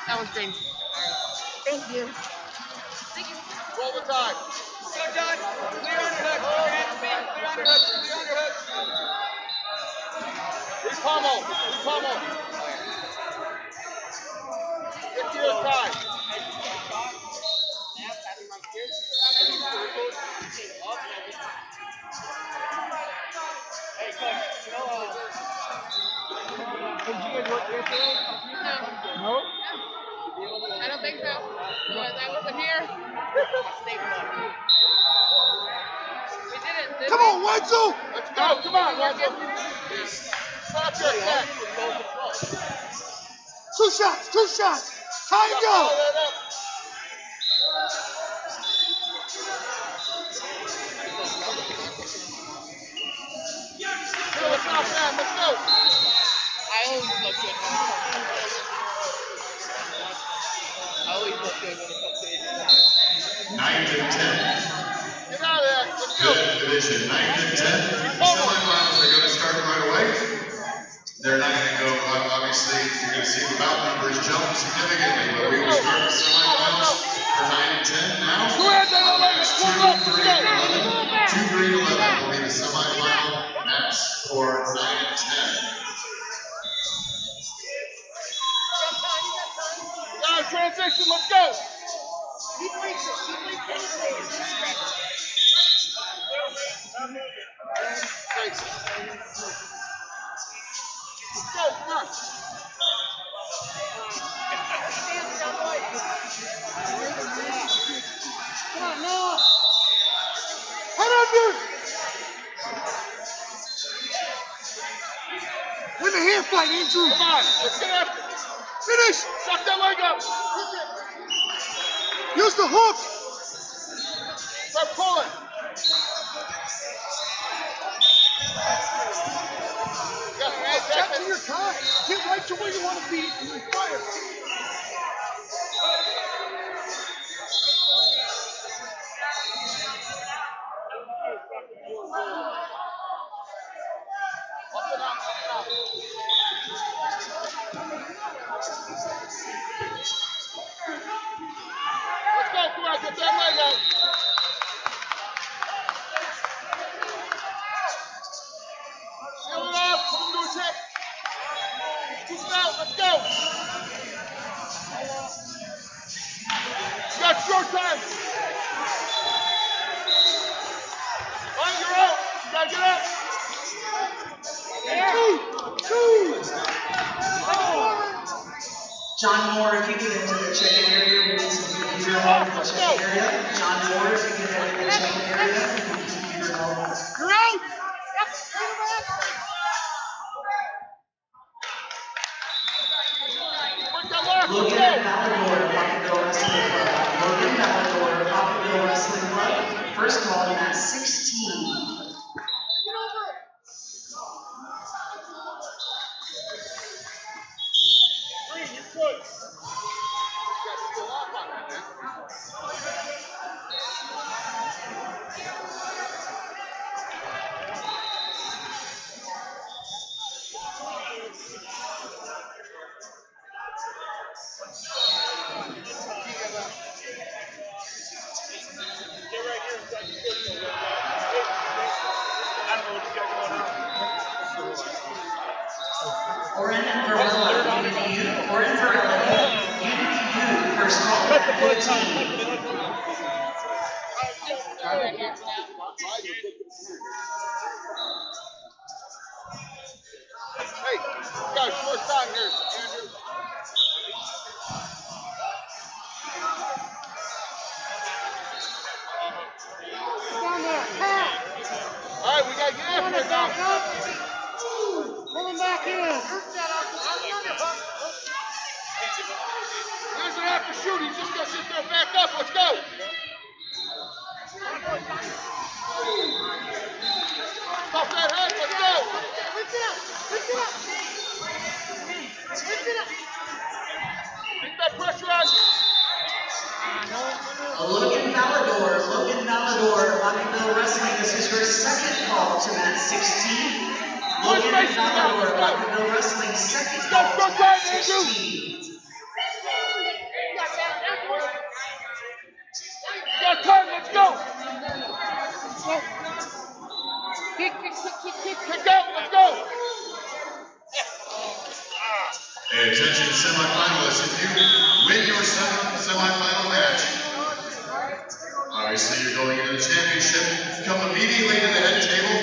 That was great. Thank you. Thank you. Roll the time. Go, John. Clear underhook. Clear underhook. Clear underhook. Pummel. Pummel. Get to your time. Hey, Coach, you know, did you guys work yesterday? No. No? I don't think so. Because I wasn't here. We didn't. Come on, Wenzel! Let's go. Come on, Wenzel. Stop your set. 2 shots, 2 shots. Time go. Let's go, Sam. Let's go. I always look good when it comes to I always look good when it comes to 9th and 10th. Get out of there. Let's go. Fifth division, 9th and 10th. Semifinals are going to start right away. They're not going to go, obviously, you're going to see the bout numbers jump significantly, but we will start the semifinals for 9 and 10 now. Match 2, 3, and 11. 2, 3, and 11 will be the semifinal match for 9 and 10. Transition, let's go. Let's go, come on. Come on, now. Head under. Win the hand fight, Andrew. Come on, let's get after it. Finish. Suck that leg up. Use the hook. Start pulling. Check to your time. Get right to where you want to be and you fire. Let's go, come on, get that leg out. Seal it up, put him to his hip. Scoop it out, let's go. You got short time. Fine, you're out. You gotta get up. Two. John Moore, if you get into the check-in area, we need some computer help in the check-in area. John Moore, if you get into the check-in area, we need computer help. You're out. Logan Valador, Pocketville Wrestling Club. Logan Valador, Pocketville Wrestling Club. First call in at 16. Oren Verella, Unity U. Oren Verella, Unity U. First call at 15. Hey, you got a short time here, Andrew. Down there. Pat. All right, we gotta get after it now. Pull him back in. He doesn't have to shoot, he's just gonna sit there and back up. Let's go. Stop that head, let's go. Lift it up. Lift it up. Lift it up. Keep that pressure on. Logan Valador, Pocketville Wrestling. This is your second call to mat 16. Logan Valador, Pocketville Wrestling, second call to mat 16. hard. Let's go. Kick. Kick out. Let's go. Hey, attention semifinalists, if you win your semifinal match, obviously you're going into the championship. Come immediately to the head table